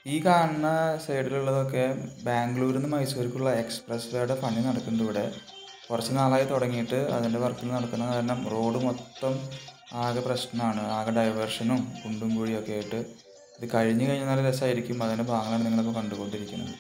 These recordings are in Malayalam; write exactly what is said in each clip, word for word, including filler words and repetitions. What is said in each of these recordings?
ഈ കാണുന്ന സൈഡിലുള്ളതൊക്കെ ബാംഗ്ലൂരിൽ നിന്ന് മൈസൂർക്കുള്ള എക്സ്പ്രസ് വേയുടെ പണി നടക്കുന്നുണ്ട് ഇവിടെ. കുറച്ച് നാളായി തുടങ്ങിയിട്ട് അതിൻ്റെ വർക്കിൽ നടക്കുന്ന കാരണം റോഡ് മൊത്തം ആകെ പ്രശ്നമാണ്. ആകെ ഡൈവേർഷനും കുണ്ടും കുഴിയൊക്കെ ആയിട്ട്. ഇത് കഴിഞ്ഞ് കഴിഞ്ഞാൽ നല്ല രസമായിരിക്കും. അതിൻ്റെ ഭാഗങ്ങളാണ് നിങ്ങളിപ്പോൾ കണ്ടുകൊണ്ടിരിക്കുന്നത്.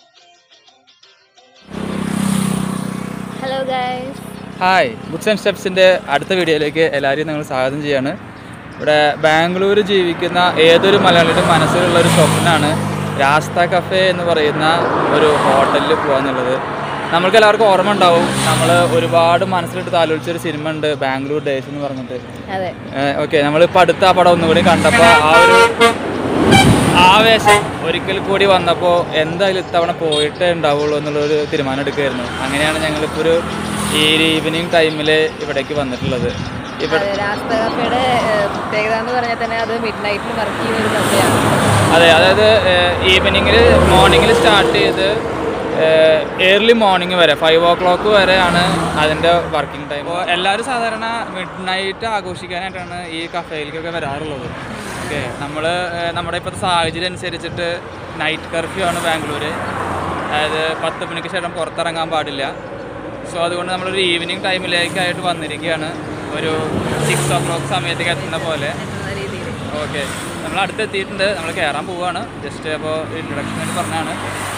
Hello guys, hi, books and സ്റ്റെപ്സിൻ്റെ അടുത്ത വീഡിയോയിലേക്ക് എല്ലാവരെയും നിങ്ങൾ സ്വാഗതം ചെയ്യാണ്. ഇവിടെ ബാംഗ്ലൂർ ജീവിക്കുന്ന ഏതൊരു മലയാളിയുടെ മനസ്സിലുള്ള ഒരു സ്വപ്നമാണ് രാസ്ത കഫേ എന്ന് പറയുന്ന ഒരു ഹോട്ടലിൽ പോകാന്നുള്ളത്. നമ്മൾക്ക് എല്ലാവർക്കും ഓർമ്മ ഉണ്ടാവും, നമ്മൾ ഒരുപാട് മനസ്സിലിട്ട് താലോലിച്ചൊരു സിനിമ ഉണ്ട്, ബാംഗ്ലൂർ ഡേയ്സ് എന്ന് പറഞ്ഞിട്ട്. ഓക്കെ, നമ്മളിപ്പോൾ അടുത്ത ആ പടം ഒന്നുകൂടി കണ്ടപ്പോൾ ആ ഒരു ആവേശം ഒരിക്കൽ കൂടി വന്നപ്പോൾ എന്തായാലും ഇത്തവണ പോയിട്ടേ ഉണ്ടാവുള്ളൂ എന്നുള്ളൊരു തീരുമാനം എടുക്കുകയായിരുന്നു. അങ്ങനെയാണ് ഞങ്ങളിപ്പോൾ ഒരു ഈ ഈവനിങ് ടൈമിൽ ഇവിടേക്ക് വന്നിട്ടുള്ളത്. ഇവിടെ രാസ്ത കഫേയുടെ പ്രത്യേകത എന്ന് പറഞ്ഞാൽ തന്നെ അത് മിഡ് നൈറ്റിൽ വർക്ക് ചെയ്യുന്ന ഒരു കഫേയാണ്. അതെ, അതായത് ഈവനിങ്ങിൽ മോർണിംഗിൽ സ്റ്റാർട്ട് ചെയ്ത് ഏർലി മോർണിംഗ് വരെ ഫൈവ് ഓ ക്ലോക്ക് വരെയാണ് അതിൻ്റെ വർക്കിംഗ് ടൈം. അപ്പോൾ എല്ലാവരും സാധാരണ മിഡ് നൈറ്റ് ആഘോഷിക്കാനായിട്ടാണ് ഈ കഫേയിലേക്കൊക്കെ വരാറുള്ളത്. ഓക്കെ, നമ്മൾ നമ്മുടെ ഇപ്പോഴത്തെ സാഹചര്യം അനുസരിച്ചിട്ട് നൈറ്റ് കർഫ്യൂ ആണ് ബാംഗ്ലൂർ. അതായത് പത്ത് മണിക്ക് ശേഷം പുറത്തിറങ്ങാൻ പാടില്ല. സോ അതുകൊണ്ട് നമ്മളൊരു ഈവനിങ് ടൈമിലേക്കായിട്ട് വന്നിരിക്കുകയാണ്, ഒരു സിക്സ് ഓ ക്ലോക്ക് സമയത്തേക്ക് എത്തുന്ന പോലെ. ഓക്കെ, നമ്മൾ അടുത്തെത്തിയിട്ടുണ്ട്, നമ്മൾ കയറാൻ പോവുകയാണ്. ജസ്റ്റ് അപ്പോൾ ഇൻട്രൊഡക്ഷൻ ആയിട്ട് പറഞ്ഞാണ്.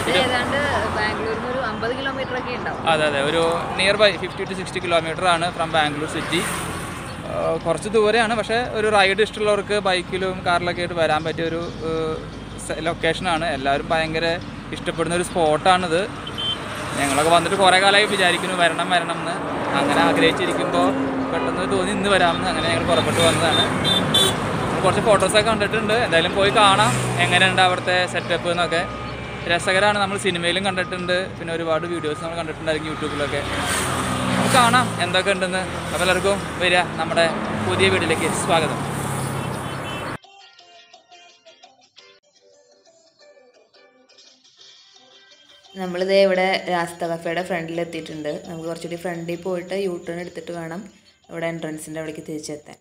അതെ അതെ, ഒരു nearby fifty to sixty kilometre ആണ് ഫ്രം ബാംഗ്ലൂർ സിറ്റി. കുറച്ച് ദൂരെയാണ്, പക്ഷേ ഒരു റൈഡ് ഇഷ്ടമുള്ളവർക്ക് ബൈക്കിലും കാറിലൊക്കെ ആയിട്ട് വരാൻ പറ്റിയ ഒരു ലൊക്കേഷനാണ്. എല്ലാവരും ഭയങ്കര ഇഷ്ടപ്പെടുന്ന ഒരു സ്പോട്ടാണിത്. ഞങ്ങളൊക്കെ വന്നിട്ട് കുറേ കാലമായി വിചാരിക്കുന്നു വരണം വരണം എന്ന്. അങ്ങനെ ആഗ്രഹിച്ചിരിക്കുമ്പോൾ പെട്ടെന്ന് തോന്നി ഇന്ന് വരാമെന്ന്. അങ്ങനെ ഞങ്ങൾ പുറപ്പെട്ട് വന്നതാണ്. കുറച്ച് ഫോട്ടോസൊക്കെ കണ്ടിട്ടുണ്ട്, എന്തായാലും പോയി കാണാം എങ്ങനെയുണ്ട് അവിടുത്തെ സെറ്റപ്പ് എന്നൊക്കെ. രസകരമാണ്, നമ്മൾ സിനിമയിലും കണ്ടിട്ടുണ്ട്, പിന്നെ ഒരുപാട് വീഡിയോസ് നമ്മൾ കണ്ടിട്ടുണ്ടായിരിക്കും യൂട്യൂബിലൊക്കെ. നമുക്ക് കാണാം എന്തൊക്കെ ഉണ്ടെന്ന്. അപ്പോൾ എല്ലാവർക്കും വരിക, നമ്മുടെ പുതിയ വീഡിയോയിലേക്ക് സ്വാഗതം. നമ്മളിതേ ഇവിടെ രാസ്ത കഫേയുടെ ഫ്രണ്ടിൽ എത്തിയിട്ടുണ്ട്. നമുക്ക് കുറച്ചുകൂടി ഫ്രണ്ടിൽ പോയിട്ട് യൂ ടേൺ എടുത്തിട്ട് വേണം ഇവിടെ എൻട്രൻസിൻ്റെ അവിടേക്ക് തിരിച്ചെത്താൻ.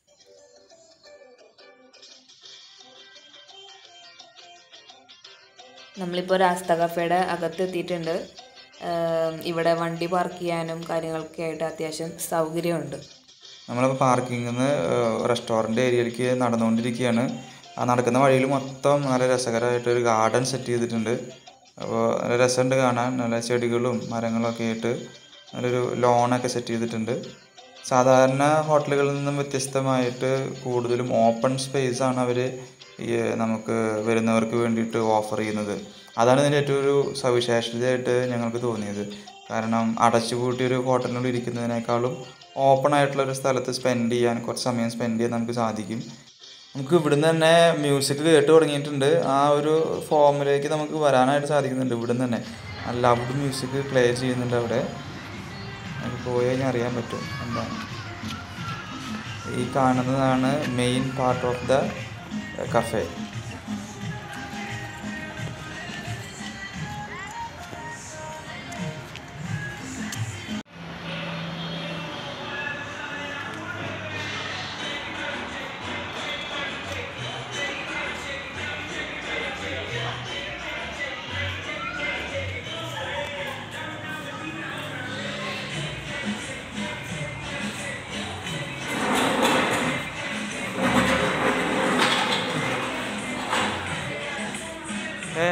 നമ്മളിപ്പോൾ രാസ്ത കഫേയുടെ അകത്ത് എത്തിയിട്ടുണ്ട്. ഇവിടെ വണ്ടി പാർക്ക് ചെയ്യാനും കാര്യങ്ങളൊക്കെ ആയിട്ട് അത്യാവശ്യം സൗകര്യമുണ്ട്. നമ്മളിപ്പോൾ പാർക്കിങ്ങിൽ നിന്ന് റെസ്റ്റോറൻറ്റ് ഏരിയയിലേക്ക് നടന്നുകൊണ്ടിരിക്കുകയാണ്. ആ നടക്കുന്ന വഴിയിൽ മൊത്തം നല്ല രസകരമായിട്ടൊരു ഗാർഡൻ സെറ്റ് ചെയ്തിട്ടുണ്ട്. അപ്പോൾ നല്ല രസമുണ്ട് കാണാൻ. നല്ല ചെടികളും മരങ്ങളൊക്കെ ആയിട്ട് നല്ലൊരു ലോണൊക്കെ സെറ്റ് ചെയ്തിട്ടുണ്ട്. സാധാരണ ഹോട്ടലുകളിൽ നിന്നും വ്യത്യസ്തമായിട്ട് കൂടുതലും ഓപ്പൺ സ്പേസാണ് അവർ ഈ നമുക്ക് വരുന്നവർക്ക് വേണ്ടിയിട്ട് ഓഫർ ചെയ്യുന്നത്. അതാണ് ഇതിൻ്റെ ഏറ്റവും ഒരു സവിശേഷതയായിട്ട് ഞങ്ങൾക്ക് തോന്നിയത്. കാരണം അടച്ചുപൂട്ടിയൊരു ഹോട്ടലിനുള്ളിൽ ഇരിക്കുന്നതിനേക്കാളും ഓപ്പൺ ആയിട്ടുള്ളൊരു സ്ഥലത്ത് സ്പെൻഡ് ചെയ്യാൻ, കുറച്ച് സമയം സ്പെൻഡ് ചെയ്യാൻ നമുക്ക് സാധിക്കും. നമുക്ക് ഇവിടുന്ന് തന്നെ മ്യൂസിക് കേട്ട് തുടങ്ങിയിട്ടുണ്ട്. ആ ഒരു ഫോമിലേക്ക് നമുക്ക് വരാനായിട്ട് സാധിക്കുന്നുണ്ട്. ഇവിടുന്ന് തന്നെ നല്ല ലൗഡ് മ്യൂസിക് പ്ലേ ചെയ്യുന്നുണ്ട് അവിടെ. നമുക്ക് പോയി കഴിഞ്ഞാൽ അറിയാൻ പറ്റും എന്താണ്. ഈ കാണുന്നതാണ് main part of the cafe. ഏ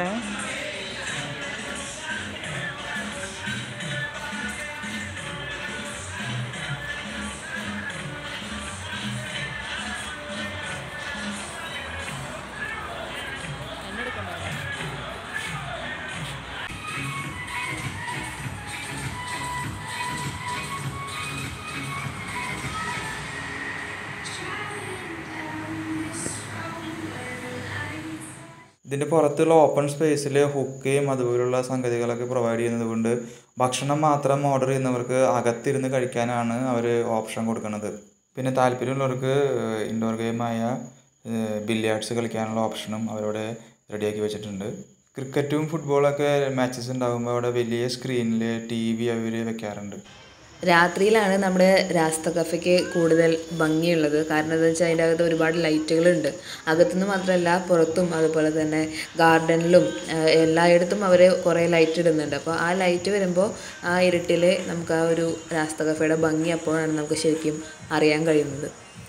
ഇതിൻ്റെ പുറത്തുള്ള ഓപ്പൺ സ്പേസിൽ ഹുക്കയും അതുപോലുള്ള സംഗതികളൊക്കെ പ്രൊവൈഡ് ചെയ്യുന്നത് കൊണ്ട് ഭക്ഷണം മാത്രം ഓർഡർ ചെയ്യുന്നവർക്ക് അകത്തിരുന്ന് കഴിക്കാനാണ് അവർ ഓപ്ഷൻ കൊടുക്കുന്നത്. പിന്നെ താല്പര്യമുള്ളവർക്ക് ഇൻഡോർ ഗെയിമായ ബില്ലിയാർഡ്സ് കളിക്കാനുള്ള ഓപ്ഷനും അവരവിടെ റെഡിയാക്കി വെച്ചിട്ടുണ്ട്. ക്രിക്കറ്റും ഫുട്ബോളൊക്കെ മാച്ചസ് ഉണ്ടാകുമ്പോൾ അവിടെ വലിയ സ്ക്രീനിൽ ടി വി അവർ വെക്കാറുണ്ട്. രാത്രിയിലാണ് നമ്മുടെ രാസ്ത കഫേക്ക് കൂടുതൽ ഭംഗിയുള്ളത്. കാരണം എന്താ വെച്ചാൽ അതിൻ്റെ അകത്ത് ഒരുപാട് ലൈറ്റുകളുണ്ട്. അകത്തുനിന്ന് മാത്രമല്ല പുറത്തും അതുപോലെ തന്നെ ഗാർഡനിലും എല്ലായിടത്തും അവർ കുറേ ലൈറ്റ് ഇടുന്നുണ്ട്. അപ്പോൾ ആ ലൈറ്റ് വരുമ്പോൾ ആ ഇരുട്ടിൽ നമുക്ക് ആ ഒരു രാസ്ത കഫേയുടെ ഭംഗി അപ്പോഴാണ് നമുക്ക് ശരിക്കും അറിയാൻ കഴിയുന്നത്.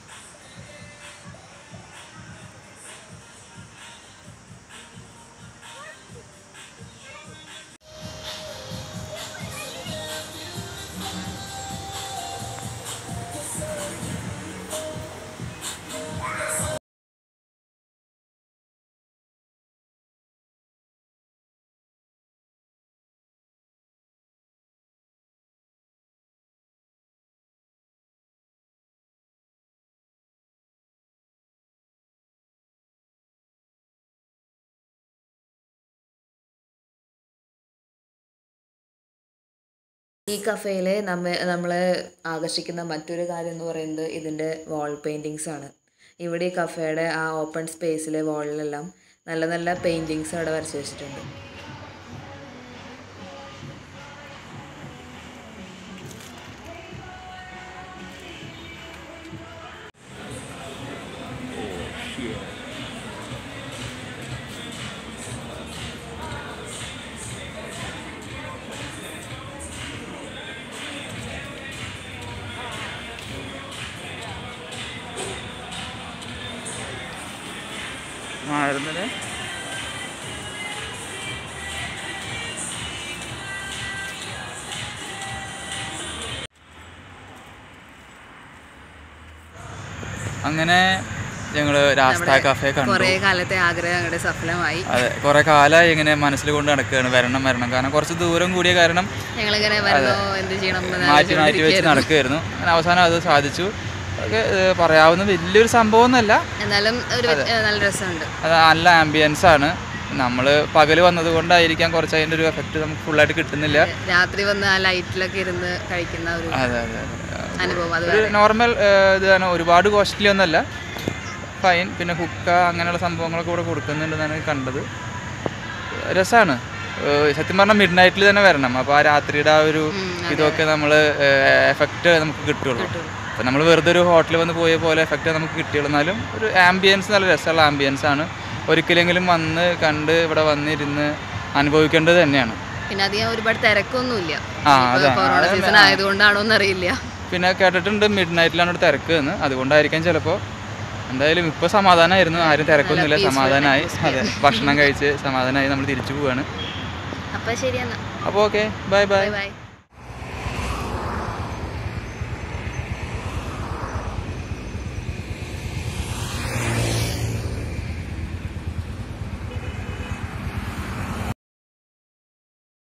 ഈ കഫേയിൽ നമ്മ നമ്മളെ ആകർഷിക്കുന്ന മറ്റൊരു കാര്യം എന്ന് പറയുന്നത് ഇതിൻ്റെ വാൾ പെയിൻറ്റിങ്സ് ആണ്. ഇവിടെ ഈ കഫേയുടെ ആ ഓപ്പൺ സ്പേസിലെ വാളിലെല്ലാം നല്ല നല്ല പെയിൻറ്റിങ്സ് അവിടെ വരച്ച് വെച്ചിട്ടുണ്ട്. മാറുന്നത് അങ്ങനെ ഞങ്ങൾ രാസ്ത കഫേ കണ്ടു. കുറേ കാലത്തെ ആഗ്രഹം ഞങ്ങളുടെ സഫലമായി. അതെ, കുറേ കാലമായി ഇങ്ങനെ മനസ്സിൽ കൊണ്ട് നടക്കുകയാണ് വരണം വരണം കാരണം കുറച്ച് ദൂരം കൂടിയ കാരണം ഞങ്ങളിങ്ങനെ വരണോ എന്ത് ചെയ്യണം മാറ്റി മാറ്റി വെച്ച് നടക്കുകയായിരുന്നു. അങ്ങനെ അവസാനം അത് സാധിച്ചു. ഒക്കെ പറയാവുന്ന വലിയൊരു സംഭവമൊന്നുമല്ല, എന്നാലും ഒരു നല്ല രസമുണ്ട്. അത് നല്ല ആംബിയൻസ് ആണ്. നമ്മൾ പകൽ വന്നത് കൊണ്ടായിരിക്കാം കുറച്ച് അതിൻ്റെ ഒരു എഫക്റ്റ് നമുക്ക് ഫുള്ളായിട്ട് കിട്ടുന്നില്ല. രാത്രി വന്ന് ആ ലൈറ്റിലൊക്കെ ഇരുന്ന് കഴിക്കുന്ന ഒരു അതെ അതെ അനുഭവം ഒരു നോർമൽ ഇതാണ്, ഒരുപാട് കോസ്റ്റ്ലി ഒന്നുമല്ല, ഫൈൻ. പിന്നെ ഹുക്ക അങ്ങനെയുള്ള സംഭവങ്ങളൊക്കെ ഇവിടെ കൊടുക്കുന്നുണ്ടെന്നാണ് കണ്ടത്. രസമാണ്. സത്യം പറഞ്ഞാൽ മിഡ് നൈറ്റിൽ തന്നെ വരണം. അപ്പോൾ ആ രാത്രിയുടെ ആ ഒരു ഇതൊക്കെ നമ്മൾ എഫക്റ്റ് നമുക്ക് കിട്ടുള്ളൂ. അപ്പോൾ നമ്മൾ വെറുതെ ഒരു ഹോട്ടലിൽ വന്ന് പോയ പോലെ എഫക്റ്റ് നമുക്ക് കിട്ടിയുള്ളൂ. എന്നാലും ഒരു ആംബിയൻസ് നല്ല രസമുള്ള ആംബിയൻസ് ആണ്. ഒരിക്കലെങ്കിലും വന്ന് കണ്ട് ഇവിടെ വന്നിരുന്ന് അനുഭവിക്കേണ്ടത് തന്നെയാണ്. പിന്നെ അധികം ഒരുപാട് തിരക്കൊന്നുമില്ല. ആ അതെ, കൊറോണ സീസൺ ആയതുകൊണ്ടാണോ എന്നറിയില്ല. പിന്നെ കേട്ടിട്ടുണ്ട് മിഡ് നൈറ്റിലാണ് ഇവിടെ തിരക്ക് എന്ന്, അതുകൊണ്ടായിരിക്കാം ചിലപ്പോൾ. എന്തായാലും ഇപ്പോൾ സമാധാനമായിരുന്നു, ആരും തിരക്കൊന്നുമില്ല, സമാധാനമായി. അതെ, ഭക്ഷണം കഴിച്ച് സമാധാനമായി നമ്മൾ തിരിച്ചു പോവുകയാണ്. അപ്പോൾ ശരി എന്നാൽ. അപ്പോൾ ഓക്കെ, ബൈ ബൈ ബൈ.